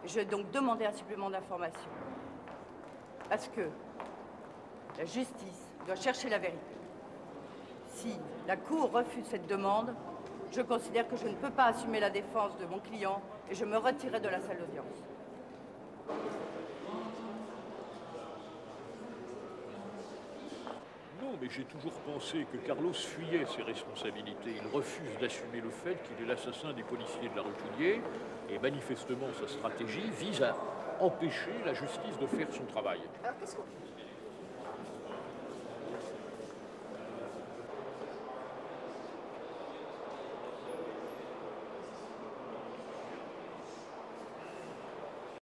Je vais donc demander un supplément d'information. Parce que la justice doit chercher la vérité. Si la Cour refuse cette demande, je considère que je ne peux pas assumer la défense de mon client et je me retirerai de la salle d'audience. Non, mais j'ai toujours pensé que Carlos fuyait ses responsabilités. Il refuse d'assumer le fait qu'il est l'assassin des policiers de la rue Toulier et manifestement sa stratégie vise à empêcher la justice de faire son travail. Alors qu'est-ce qu'on...